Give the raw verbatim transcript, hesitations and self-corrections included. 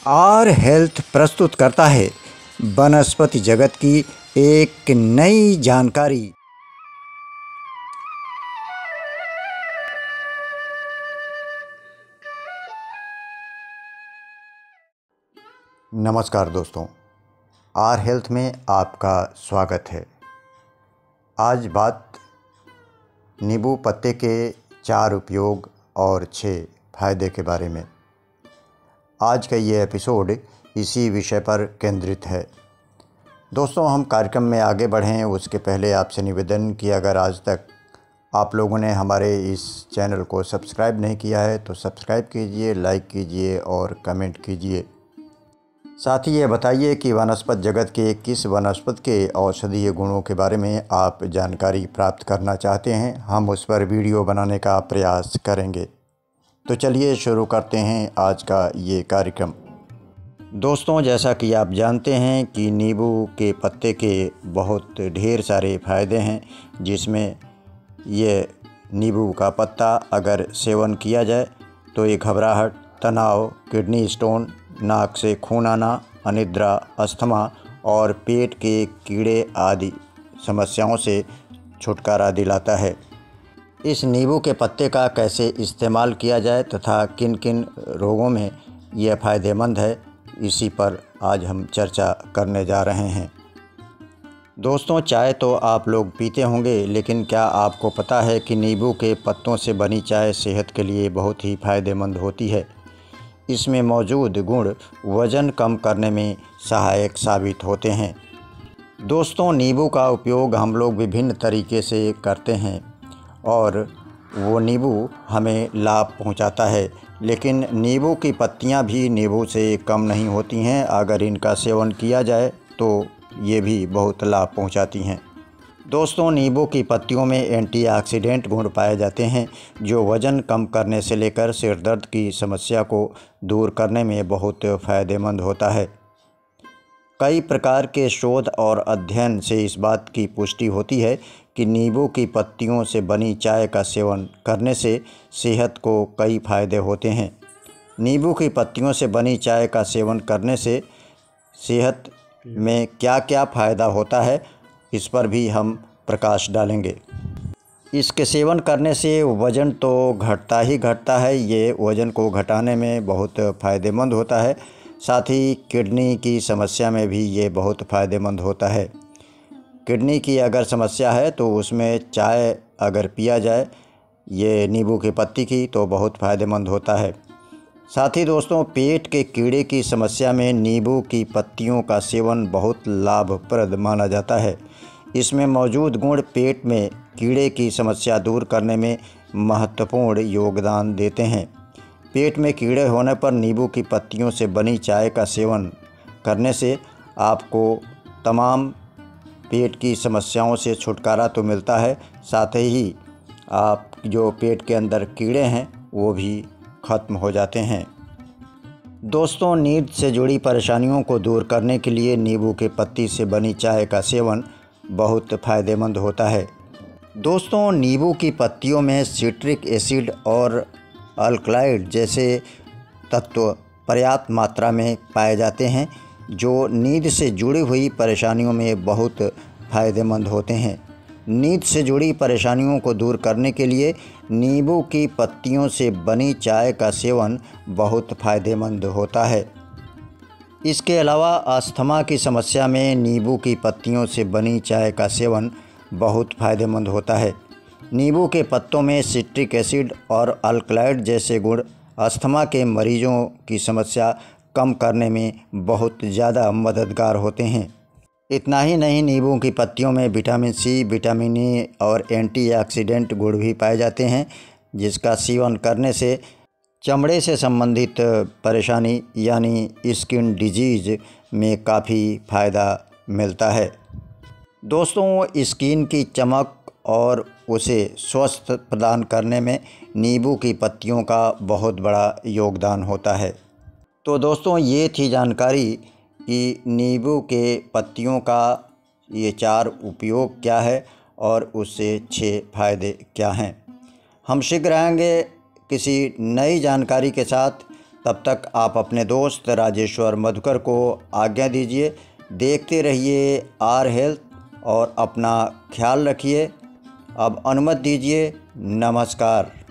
Our health प्रस्तुत करता है वनस्पति जगत की एक नई जानकारी। नमस्कार दोस्तों, आर हेल्थ में आपका स्वागत है। आज बात नींबू पत्ते के चार उपयोग और छः फायदे के बारे में। आज का ये एपिसोड इसी विषय पर केंद्रित है। दोस्तों, हम कार्यक्रम में आगे बढ़ें उसके पहले आपसे निवेदन कि अगर आज तक आप लोगों ने हमारे इस चैनल को सब्सक्राइब नहीं किया है तो सब्सक्राइब कीजिए, लाइक कीजिए और कमेंट कीजिए। साथ ही ये बताइए कि वनस्पति जगत के किस वनस्पति के औषधीय गुणों के बारे में आप जानकारी प्राप्त करना चाहते हैं। हम उस पर वीडियो बनाने का प्रयास करेंगे। तो चलिए शुरू करते हैं आज का ये कार्यक्रम। दोस्तों, जैसा कि आप जानते हैं कि नींबू के पत्ते के बहुत ढेर सारे फ़ायदे हैं, जिसमें ये नींबू का पत्ता अगर सेवन किया जाए तो ये घबराहट, तनाव, किडनी स्टोन, नाक से खून आना, अनिद्रा, अस्थमा और पेट के कीड़े आदि समस्याओं से छुटकारा दिलाता है। इस नींबू के पत्ते का कैसे इस्तेमाल किया जाए तथा किन किन रोगों में यह फ़ायदेमंद है, इसी पर आज हम चर्चा करने जा रहे हैं। दोस्तों, चाय तो आप लोग पीते होंगे, लेकिन क्या आपको पता है कि नींबू के पत्तों से बनी चाय सेहत के लिए बहुत ही फ़ायदेमंद होती है। इसमें मौजूद गुण वज़न कम करने में सहायक साबित होते हैं। दोस्तों, नींबू का उपयोग हम लोग विभिन्न तरीके से करते हैं और वो नींबू हमें लाभ पहुंचाता है, लेकिन नींबू की पत्तियां भी नींबू से कम नहीं होती हैं। अगर इनका सेवन किया जाए तो ये भी बहुत लाभ पहुंचाती हैं। दोस्तों, नींबू की पत्तियों में एंटीऑक्सीडेंट गुण पाए जाते हैं, जो वज़न कम करने से लेकर सिर दर्द की समस्या को दूर करने में बहुत फ़ायदेमंद होता है। कई प्रकार के शोध और अध्ययन से इस बात की पुष्टि होती है कि नींबू की पत्तियों से बनी चाय का सेवन करने से सेहत को कई फायदे होते हैं। नींबू की पत्तियों से बनी चाय का सेवन करने से सेहत में क्या क्या फ़ायदा होता है, इस पर भी हम प्रकाश डालेंगे। इसके सेवन करने से वज़न तो घटता ही घटता है, ये वज़न को घटाने में बहुत फ़ायदेमंद होता है। साथ ही किडनी की समस्या में भी ये बहुत फ़ायदेमंद होता है। किडनी की अगर समस्या है तो उसमें चाय अगर पिया जाए ये नींबू की पत्ती की तो बहुत फ़ायदेमंद होता है। साथ ही दोस्तों, पेट के कीड़े की समस्या में नींबू की पत्तियों का सेवन बहुत लाभप्रद माना जाता है। इसमें मौजूद गुण पेट में कीड़े की समस्या दूर करने में महत्वपूर्ण योगदान देते हैं। पेट में कीड़े होने पर नींबू की पत्तियों से बनी चाय का सेवन करने से आपको तमाम पेट की समस्याओं से छुटकारा तो मिलता है, साथ ही आप जो पेट के अंदर कीड़े हैं वो भी ख़त्म हो जाते हैं। दोस्तों, नींद से जुड़ी परेशानियों को दूर करने के लिए नींबू के पत्ती से बनी चाय का सेवन बहुत फ़ायदेमंद होता है। दोस्तों, नींबू की पत्तियों में सिट्रिक एसिड और अल्कलॉइड जैसे तत्व पर्याप्त मात्रा में पाए जाते हैं, जो नींद से जुड़ी हुई परेशानियों में बहुत फ़ायदेमंद होते हैं। नींद से जुड़ी परेशानियों को दूर करने के लिए नींबू की पत्तियों से बनी चाय का सेवन बहुत फ़ायदेमंद होता है। इसके अलावा अस्थमा की समस्या में नींबू की पत्तियों से बनी चाय का सेवन बहुत फ़ायदेमंद होता है। नींबू के पत्तों में सिट्रिक एसिड और अल्कलॉइड जैसे गुण अस्थमा के मरीजों की समस्या कम करने में बहुत ज़्यादा मददगार होते हैं। इतना ही नहीं, नींबू की पत्तियों में विटामिन सी, विटामिन ई और एंटीऑक्सीडेंट गुण भी पाए जाते हैं, जिसका सेवन करने से चमड़े से संबंधित परेशानी यानी स्किन डिजीज़ में काफ़ी फ़ायदा मिलता है। दोस्तों, स्किन की चमक और उसे स्वस्थ प्रदान करने में नींबू की पत्तियों का बहुत बड़ा योगदान होता है। तो दोस्तों, ये थी जानकारी कि नींबू के पत्तियों का ये चार उपयोग क्या है और उससे छः फायदे क्या हैं। हम शीघ्र आएंगे किसी नई जानकारी के साथ। तब तक आप अपने दोस्त राजेश्वर मधुकर को आज्ञा दीजिए। देखते रहिए आर हेल्थ और अपना ख्याल रखिए। अब अनुमति दीजिए। नमस्कार।